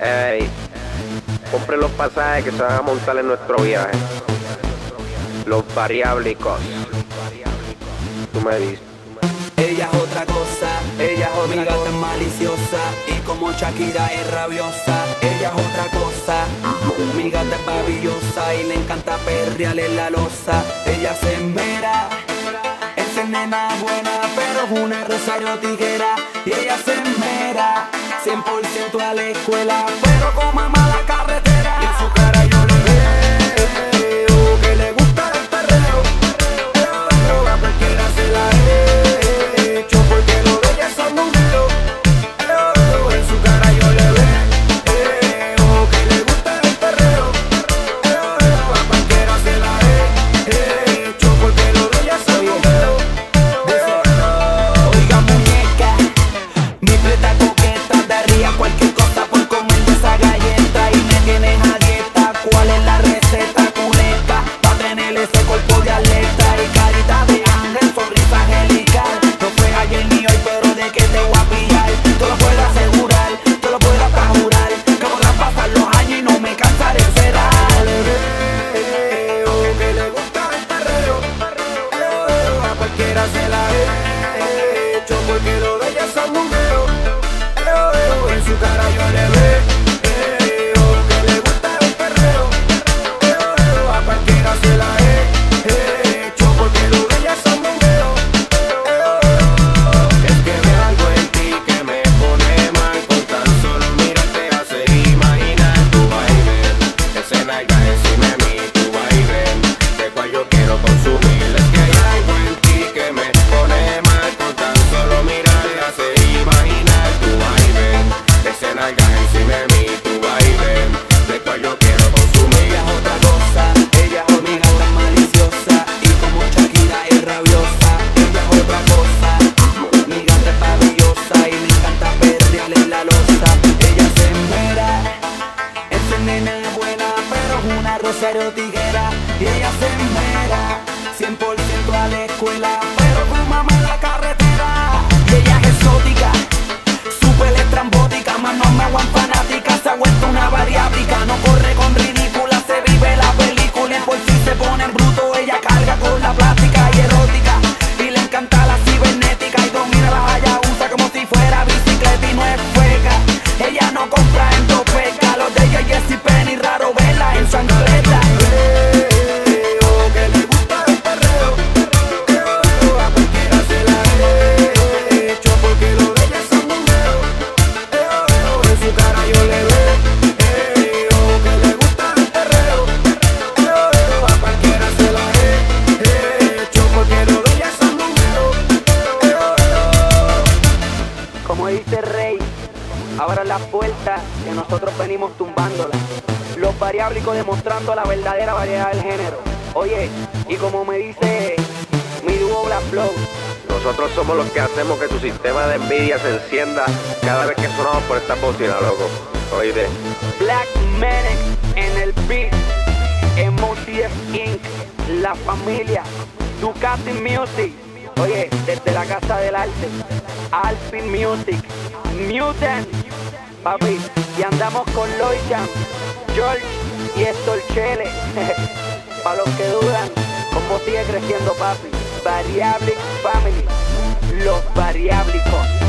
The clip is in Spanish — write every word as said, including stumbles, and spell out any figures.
Ey, compren los pasajes que se van a montar en nuestro viaje. Los variáblicos. Tú me dices. Ella es otra cosa, ella es otra cosa, es maliciosa y como Shakira es rabiosa. Ella es otra cosa, mi gata es babillosa y le encanta perrearle la losa. Ella se esmera, es nena buena, pero es una Rosario Tijera. Y ella se esmera, cien por ciento a la escuela, pero con mamá la carretera. Y en su cara yo le veo que le gusta el perreo, pero a cualquiera se la he hecho porque lo de ella son números. En su cara yo le veo que le gusta el perreo, a cualquiera se la he hecho porque lo de ella son números. Oiga muñeca, mi preta coqueta, daría cualquier cosa por comer de esa galleta. Y me tienes a dieta, ¿cuál es la receta correcta para tener ese cuerpo de atleta y carita de ángel, sonrisa angelical? No fue ayer ni hoy, pero de que te voy a pillar, te lo puedo asegurar, te lo puedo hasta jurar, que podrán pasar los años y no me cansaré de esperar. Le veo que le gusta el perreo, a cualquiera se la he hecho porque lo de ella son números. En su cara yo le veo que le gusta el perreo, a cualquiera se la he hecho porque lo de ella son números. Es que veo algo en ti que me pone mal, con tan solo mirarte hace imaginar tu baile, ese nalga encima de mí, tu baile, de cual yo quiero consumir. Es que hay algo en ti que me pone mal, con tan solo mirarte hace imaginar tu baile, ese nalga encima de mí, tu baile, de cual yo quiero consumir. Ella es otra cosa, ella es mi gata maliciosa y como Shakira es rabiosa. Ella es otra cosa, mi gata es babillosa y me encanta perrearle la losa. Ella se esmera, es nena buena, pero es una Rosario Tijera. Y ella se esmera, cien por ciento a la escuela, pero con mamá en la carretera. Y ella es exótica, súper estrambótica, más no me aguanta fanática, se ha vuelto una variáblica, no corre con ridícula, se vive la película y por si se pone en bruto, ella carga con la plástica y erótica, y le encanta la cibernética y domina la Hayabusa como si fuera bicicleta y no es feca. Ella no compra en Topeka, los de ella y Jessie Penny, raro verla en chancleta. Que le gusta el perreo, a cualquiera se la he hecho porque lo de ella son números. En su cara yo le veo que le gusta el perreo, a cualquiera se la he hecho porque lo de ella son números. Como dice Rey, abran las puertas que nosotros venimos tumbándolas. Los variáblicos demostrando la verdadera variedad del género. Oye, y como me dice mi dúo Black Flow, Nosotros somos los que hacemos que tu sistema de envidia se encienda cada vez que sonamos por esta bocina, loco. Oíste. Black Manic en el beat, M O T F Incorporated, la familia, Ducati Music. Oye, desde la Casa del Arte, Alpin Music, Mutant, papi, y andamos con Lloyd Jam, George y Héctor Chele. Para los que dudan, cómo sigue creciendo, papi. Variablic Family, los variáblicos.